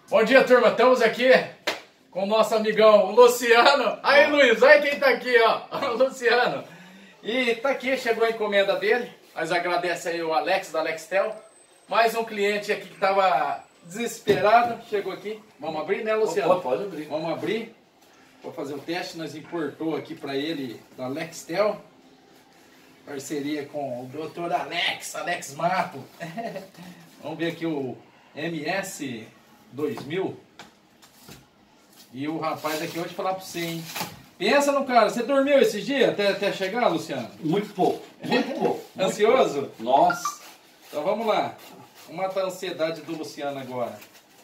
Bom dia, turma. Estamos aqui com o nosso amigão Luciano. Aí, Luiz, olha quem tá aqui, ó. O Luciano. E tá aqui, chegou a encomenda dele. Nós agradecemos aí o Alex, da Alextel. Mais um cliente aqui que tava desesperado. Chegou aqui. Vamos abrir, né, Luciano? Pode abrir. Vamos abrir. Vou fazer o teste. Nós importou aqui para ele da Alextel. Parceria com o Dr. Alex Mato. Vamos ver aqui o MS 2000. E o rapaz aqui, eu vou te falar para você, hein? Pensa no cara, você dormiu esses dias até chegar, Luciano? Muito pouco, muito pouco. Ansioso? Nossa. Então vamos lá. Vamos matar a ansiedade do Luciano agora.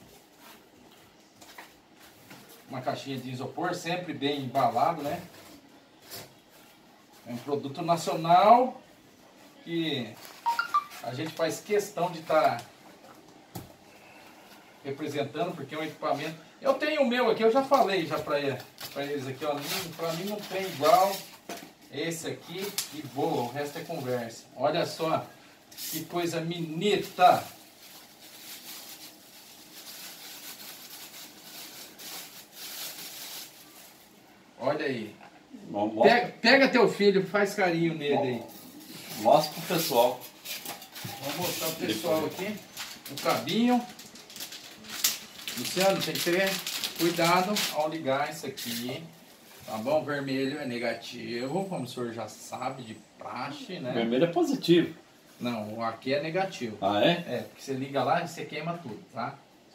Uma caixinha de isopor, sempre bem embalado, né? É um produto nacional que a gente faz questão de estar representando, porque é um equipamento. Eu tenho o meu aqui, eu já falei já para eles aqui, ó. Para mim não tem igual esse aqui e boa, o resto é conversa. Olha só que coisa bonita. Olha aí. Pega teu filho, faz carinho nele aí. Mostra pro pessoal. Vou mostrar pro pessoal aqui o cabinho. Luciano, tem que ter cuidado ao ligar isso aqui. Tá bom? Vermelho é negativo, como o senhor já sabe, de praxe, né? Vermelho é positivo. Não, aqui é negativo. Ah, é? É, porque você liga lá e você queima tudo, tá?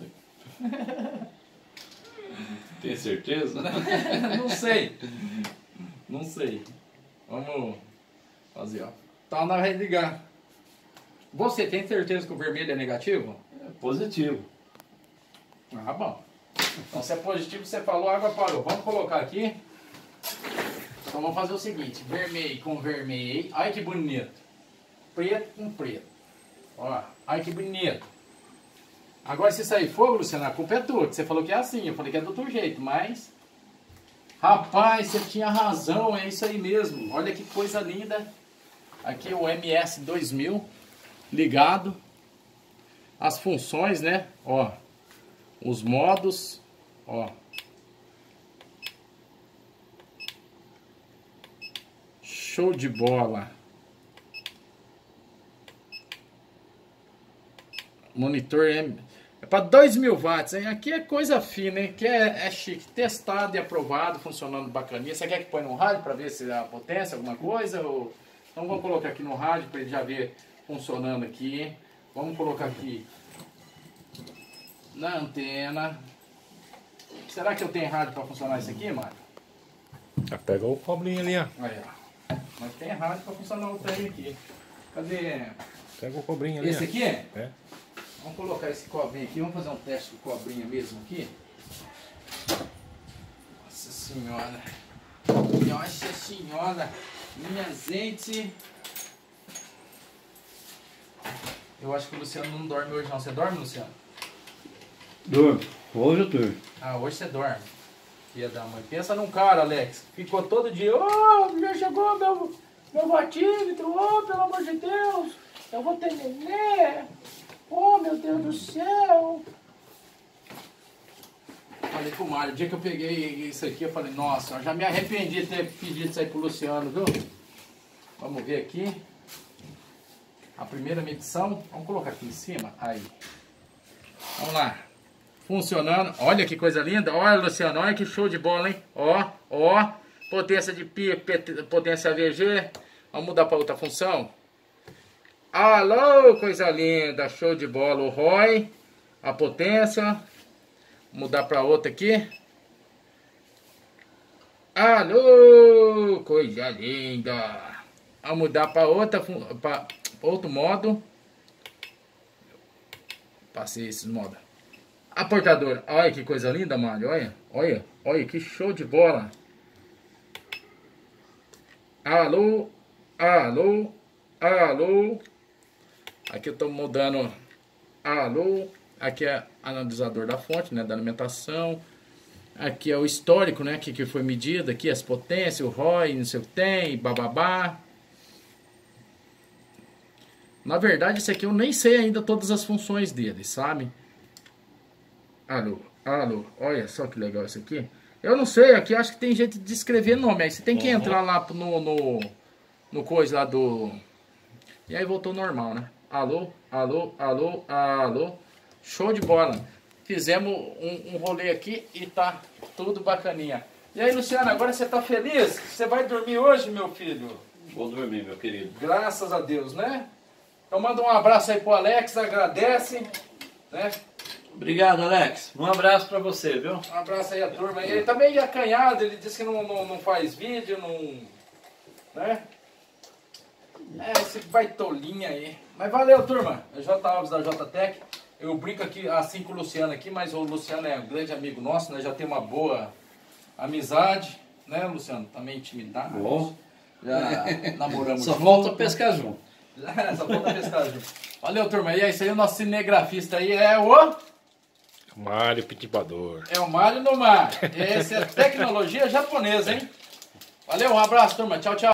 Tem certeza? Não sei. Não sei. Vamos fazer, ó. Tá na hora de ligar. Você tem certeza que o vermelho é negativo? É positivo. Ah, bom. Então se é positivo, você falou, a água parou. Vamos colocar aqui. Então vamos fazer o seguinte. Vermelho com vermelho. Olha que bonito. Preto com preto. Ó, olha que bonito. Agora se sair fogo, Luciano, a culpa é tua. Você falou que é assim. Eu falei que é do outro jeito, mas... Rapaz, você tinha razão. É isso aí mesmo. Olha que coisa linda. Aqui o MS 2000 ligado. As funções, né? Ó. Os modos, ó. Show de bola. Monitor é para 2000 watts, hein? Aqui é coisa fina, hein? Aqui é chique. Testado e aprovado, funcionando bacaninha. Você quer que põe no rádio para ver se a potência, alguma coisa? Ou... Então vamos colocar aqui no rádio para ele já ver funcionando aqui, hein? Vamos colocar aqui na antena. Será que eu tenho rádio para funcionar isso aqui, Mário? Já pega o cobrinho ali, ó. Aí, ó. Mas tem rádio para funcionar o trem aqui. Cadê? Pega o cobrinho ali. Esse aqui? É. Vamos colocar esse cobrinho aqui. Vamos fazer um teste com cobrinha mesmo aqui. Nossa senhora. Nossa senhora. Minha gente. Eu acho que o Luciano não dorme hoje não. Você dorme, Luciano? Durmo. Hoje eu durmo. Ah, hoje você dorme. Filha da mãe. Pensa num cara, Alex. Ficou todo dia. Oh, já chegou meu vatímetro. Oh, pelo amor de Deus. Eu vou ter nenê. Oh, meu Deus do céu. Falei pro Mário. O dia que eu peguei isso aqui, eu falei, nossa, eu já me arrependi de ter pedido isso aí pro Luciano, viu? Vamos ver aqui. A primeira medição. Vamos colocar aqui em cima. Aí. Vamos lá. Funcionando. Olha que coisa linda. Olha, Luciano. Olha que show de bola, hein? Ó, ó. Potência de pi, potência AVG. Vamos mudar para outra função. Alô, coisa linda. Show de bola. O ROI. A potência. Mudar para outra aqui. Alô, coisa linda. Vamos mudar para outra, para outro modo. Passei esses modos. A portadora, olha que coisa linda, Mário, olha que show de bola. Alô, alô, alô. Aqui eu estou mudando, alô. Aqui é analisador da fonte, né, da alimentação. Aqui é o histórico, né, que foi medido, aqui as potências, o ROI, não sei o que tem, bababá. Na verdade, esse aqui eu nem sei ainda todas as funções dele, sabe? Alô, alô. Olha só que legal isso aqui. Eu não sei, aqui acho que tem jeito de escrever nome. Aí você tem que entrar lá no coisa lá do... E aí voltou normal, né? Alô, alô, alô, alô. Show de bola. Fizemos um rolê aqui e tá tudo bacaninha. E aí, Luciano, agora você tá feliz? Você vai dormir hoje, meu filho? Vou dormir, meu querido. Graças a Deus, né? Então manda um abraço aí pro Alex, agradece, né? Obrigado, Alex. Um abraço pra você, viu? Um abraço aí a turma. Ele tá meio acanhado, ele disse que não faz vídeo, não... né? Esse baitolinha aí. Mas valeu, turma. É J. Alves da JTech. Eu brinco aqui assim com o Luciano aqui, mas o Luciano é um grande amigo nosso, né? Já tem uma boa amizade, né, Luciano? Também intimidade. Bom. Já namoramos Só junto. falta pescar junto. Só falta pescar junto. Valeu, turma. E é isso aí, o nosso cinegrafista aí é o... Mário Pitibador. É o Mário no Mar. Esse é tecnologia japonesa, hein? Valeu, um abraço, turma. Tchau, tchau.